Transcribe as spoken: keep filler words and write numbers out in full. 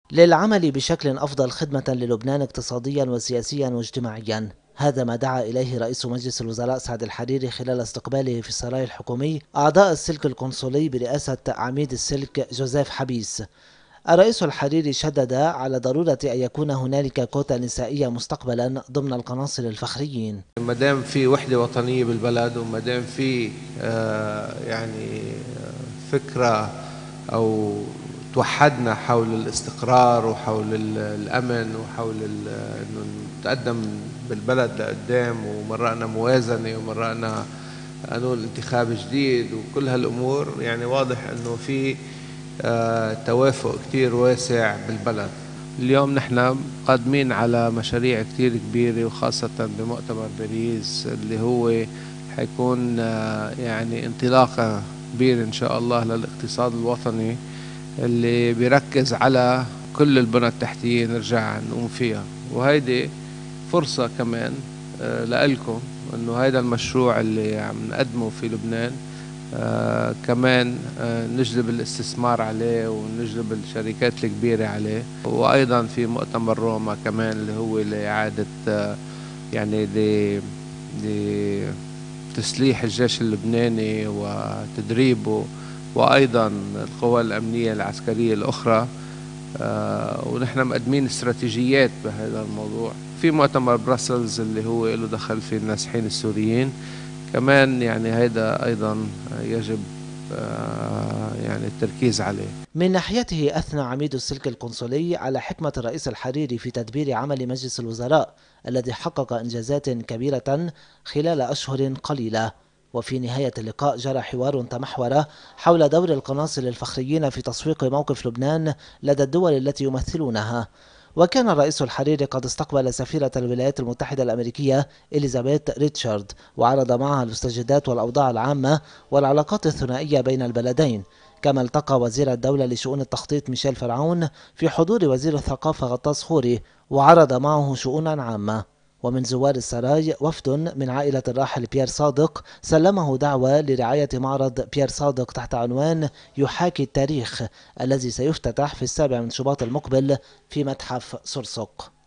للعمل بشكل أفضل خدمة للبنان اقتصاديا وسياسيا واجتماعيا. هذا ما دعا إليه رئيس مجلس الوزراء سعد الحريري خلال استقباله في السراي الحكومي أعضاء السلك القنصلي برئاسة عميد السلك جوزيف حبيس. الرئيس الحريري شدد على ضرورة أن يكون هنالك كوتا نسائية مستقبلا ضمن القناصل الفخريين. ما دام في وحدة وطنية بالبلد، وما دام في آه يعني فكرة أو توحدنا حول الاستقرار وحول الأمن وحول إنه نتقدم بالبلد لقدام، ومرقنا موازنة ومرقنا قانون انتخاب جديد وكل هالأمور، يعني واضح إنه في آه توافق كتير واسع بالبلد. اليوم نحن قادمين على مشاريع كتير كبيرة، وخاصة بمؤتمر باريس اللي هو حيكون آه يعني انطلاقة كبيرة إن شاء الله للاقتصاد الوطني، اللي بيركز على كل البنى التحتية نرجع نقوم فيها. وهيدي فرصة كمان آه لألكم إنه هيدا المشروع اللي عم نقدمه في لبنان آه كمان آه نجلب الاستثمار عليه ونجلب الشركات الكبيرة عليه. وأيضا في مؤتمر روما كمان اللي هو لإعادة آه يعني لتسليح الجيش اللبناني وتدريبه، وأيضا القوى الأمنية العسكرية الأخرى. آه ونحن مقدمين استراتيجيات بهذا الموضوع. في مؤتمر براسلز اللي هو له دخل في النازحين السوريين كمان، يعني هيدا أيضا يجب يعني التركيز عليه. من ناحيته أثنى عميد السلك القنصلي على حكمة الرئيس الحريري في تدبير عمل مجلس الوزراء الذي حقق إنجازات كبيرة خلال أشهر قليلة. وفي نهاية اللقاء جرى حوار تمحور حول دور القناصل الفخريين في تسويق موقف لبنان لدى الدول التي يمثلونها. وكان الرئيس الحريري قد استقبل سفيرة الولايات المتحدة الأمريكية إليزابيث ريتشارد، وعرض معها المستجدات والأوضاع العامة والعلاقات الثنائية بين البلدين. كما التقى وزير الدولة لشؤون التخطيط ميشيل فرعون في حضور وزير الثقافة غطاس خوري، وعرض معه شؤونا عامة. ومن زوار السراي وفد من عائلة الراحل بيير صادق سلمه دعوة لرعاية معرض بيير صادق تحت عنوان يحاكي التاريخ، الذي سيفتتح في السابع من شباط المقبل في متحف سورسوق.